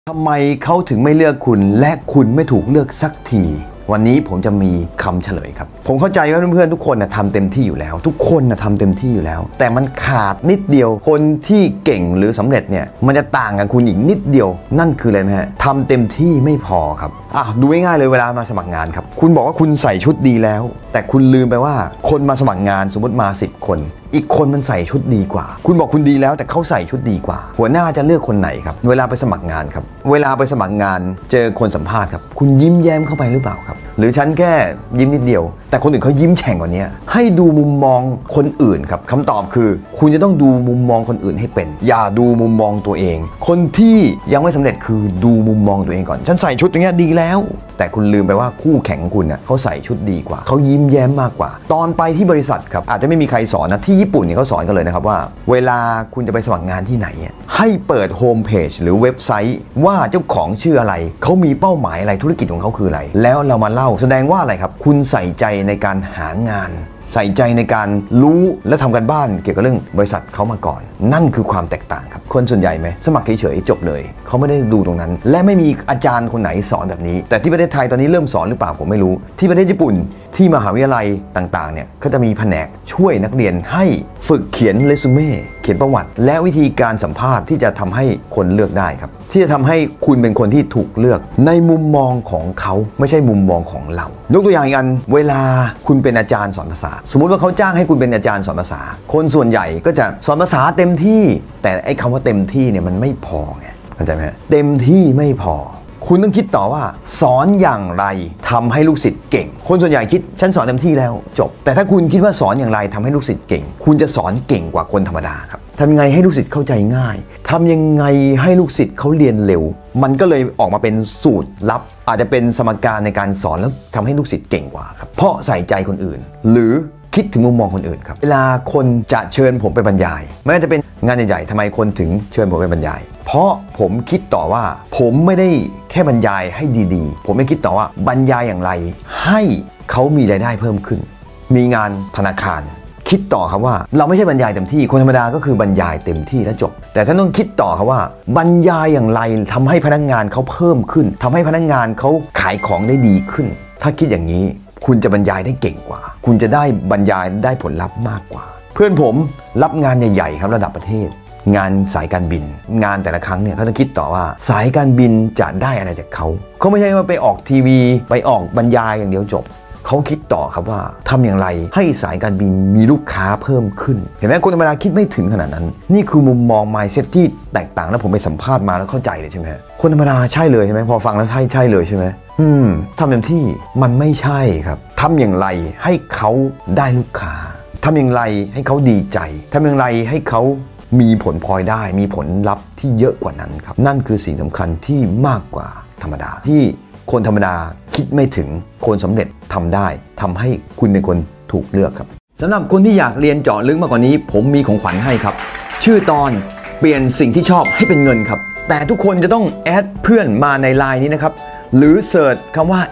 ทำไมเขาถึงไม่เลือกคุณและคุณไม่ถูกเลือกสักทีวันนี้ผมจะมีคำเฉลยครับผมเข้าใจว่าเพื่อนๆทุกคนทำเต็มที่อยู่แล้วทุกคนทำเต็มที่อยู่แล้วแต่มันขาดนิดเดียวคนที่เก่งหรือสำเร็จเนี่ยมันจะต่างกับคุณอีกนิดเดียวนั่นคืออะไรไหมฮะทำเต็มที่ไม่พอครับดูง่ายๆเลยเวลามาสมัครงานครับคุณบอกว่าคุณใส่ชุดดีแล้วแต่คุณลืมไปว่าคนมาสมัครงานสมมติมา10 คนอีกคนมันใส่ชุดดีกว่าคุณบอกคุณดีแล้วแต่เขาใส่ชุดดีกว่าหัวหน้าจะเลือกคนไหนครับเวลาไปสมัครงานครับเวลาไปสมัครงานเจอคนสัมภาษณ์ครับคุณยิ้มแย้มเข้าไปหรือเปล่าครับหรือฉันแค่ยิ้มนิดเดียวแต่คนอื่นเขายิ้มแฉ่งกว่านี้ให้ดูมุมมองคนอื่นครับคำตอบคือคุณจะต้องดูมุมมองคนอื่นให้เป็นอย่าดูมุมมองตัวเองคนที่ยังไม่สำเร็จคือดูมุมมองตัวเองก่อนฉันใส่ชุดอย่างเงี้ยดีแล้วแต่คุณลืมไปว่าคู่แข่งของคุณเขาใส่ชุดดีกว่าเขายิ้มแย้มมากกว่าตอนไปที่บริษัทครับอาจจะไม่มีใครสอนนะที่ญี่ปุ่นเนี่ยเขาสอนกันเลยนะครับว่าเวลาคุณจะไปสมัครงานที่ไหนให้เปิดโฮมเพจหรือเว็บไซต์ว่าเจ้าของชื่ออะไรเขามีเป้าหมายอะไรธุรกิจของเขาคืออะไรแล้วเรามาเล่าแสดงว่าอะไรครับคุณใส่ใจในการหางานใส่ใจในการรู้และทำกันบ้านเกี่ยวกับเรื่องบริษัทเขามาก่อนนั่นคือความแตกต่างครับคนส่วนใหญ่ไหมสมัครเฉยๆจบเลยเขาไม่ได้ดูตรงนั้นและไม่มีอาจารย์คนไหนสอนแบบนี้แต่ที่ประเทศไทยตอนนี้เริ่มสอนหรือเปล่าผมไม่รู้ที่ประเทศญี่ปุ่นที่มหาวิทยาลัยต่างๆเนี่ยเขาจะมีแผนกช่วยนักเรียนให้ฝึกเขียนเรซูเม่เขียนประวัติและวิธีการสัมภาษณ์ที่จะทำให้คนเลือกได้ครับที่จะทำให้คุณเป็นคนที่ถูกเลือกในมุมมองของเขาไม่ใช่มุมมองของเรายกตัวอย่างอีกอันเวลาคุณเป็นอาจารย์สอนภาษาสมมุติว่าเขาจ้างให้คุณเป็นอาจารย์สอนภาษาคนส่วนใหญ่ก็จะสอนภาษาเต็มที่แต่ไอ้คำว่าเต็มที่เนี่ยมันไม่พอไงเข้าใจไหมเต็มที่ไม่พอคุณต้องคิดต่อว่าสอนอย่างไรทำให้ลูกศิษย์เก่งคนส่วนใหญ่คิดฉันสอนเต็มที่แล้วจบแต่ถ้าคุณคิดว่าสอนอย่างไรทำให้ลูกศิษย์เก่งคุณจะสอนเก่งกว่าคนธรรมดาครับทำยังไงให้ลูกศิษย์เข้าใจง่ายทำยังไงให้ลูกศิษย์เขาเรียนเร็วมันก็เลยออกมาเป็นสูตรลับอาจจะเป็นสมการในการสอนแล้วทำให้ลูกศิษย์เก่งกว่าครับเพราะใส่ใจคนอื่นหรือคิดถึงมุมมองคนอื่นครับเวลาคนจะเชิญผมไปบรรยายไม่ว่าจะเป็นงานใหญ่ๆทำไมคนถึงเชิญผมไปบรรยายเพราะผมคิดต่อว่าผมไม่ได้แค่บรรยายให้ดีๆผมไม่คิดต่อว่าบรรยายอย่างไรให้เขามีรายได้เพิ่มขึ้นมีงานธนาคารคิดต่อครับว่าเราไม่ใช่บรรยายเต็มที่คนธรรมดาก็คือบรรยายเต็มที่แล้วจบแต่ท่านต้องคิดต่อครับว่าบรรยายอย่างไรทำให้พนักงานเขาเพิ่มขึ้นทำให้พนักงานเขาขายของได้ดีขึ้นถ้าคิดอย่างนี้คุณจะบรรยายได้เก่งกว่าคุณจะได้บรรยายได้ผลลัพธ์มากกว่าเพื่อนผมรับงานใหญ่ๆครับระดับประเทศงานสายการบินงานแต่ละครั้งเนี่ยเขาจะคิดต่อว่าสายการบินจะได้อะไรจากเขาไม่ใช่ว่าไปออกทีวีไปออกบรรยายอย่างเดียวจบเขาคิดต่อครับว่าทำอย่างไรให้สายการบินมีลูกค้าเพิ่มขึ้นเห็นไหมคนธรรมดาคิดไม่ถึงขนาดนั้นนี่คือมุมมอง mindset ที่แตกต่างแล้วผมไปสัมภาษณ์มาแล้วเข้าใจเลยใช่ไหมคนธรรมดาใช่เลยใช่ไหมพอฟังแล้วใช่เลยใช่ไหมทำเต็มที่มันไม่ใช่ครับทำอย่างไรให้เขาได้ลูกค้าทำอย่างไรให้เขาดีใจทำอย่างไรให้เขามีผลพลอยได้มีผลลัพธ์ที่เยอะกว่านั้นครับนั่นคือสิ่งสำคัญที่มากกว่าธรรมดาที่คนธรรมดาคิดไม่ถึงคนสำเร็จทำได้ทำให้คุณเป็นคนถูกเลือกครับสำหรับคนที่อยากเรียนเจาะลึกมากกว่านี้ผมมีของขวัญให้ครับชื่อตอนเปลี่ยนสิ่งที่ชอบให้เป็นเงินครับแต่ทุกคนจะต้องแอดเพื่อนมาใน LINE นี้นะครับหรือเสิร์ชคำว่า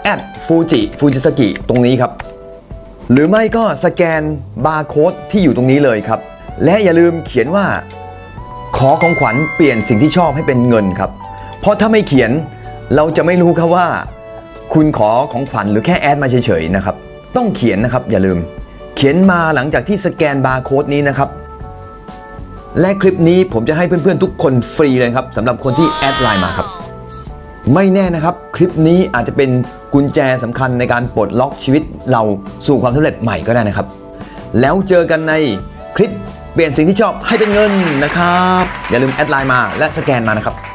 @fujisakiตรงนี้ครับหรือไม่ก็สแกนบาร์โค้ดที่อยู่ตรงนี้เลยครับและอย่าลืมเขียนว่าขอของขวัญเปลี่ยนสิ่งที่ชอบให้เป็นเงินครับเพราะถ้าไม่เขียนเราจะไม่รู้ครับว่าคุณขอของขวัญหรือแค่แอดมาเฉยๆนะครับต้องเขียนนะครับอย่าลืมเขียนมาหลังจากที่สแกนบาร์โค้ดนี้นะครับและคลิปนี้ผมจะให้เพื่อนๆทุกคนฟรีเลยครับสำหรับคนที่แอดไลน์มาครับไม่แน่นะครับคลิปนี้อาจจะเป็นกุญแจสำคัญในการปลดล็อกชีวิตเราสู่ความสำเร็จใหม่ก็ได้นะครับแล้วเจอกันในคลิปเปลี่ยนสิ่งที่ชอบให้เป็นเงินนะครับอย่าลืมแอดไลน์มาและสแกนมานะครับ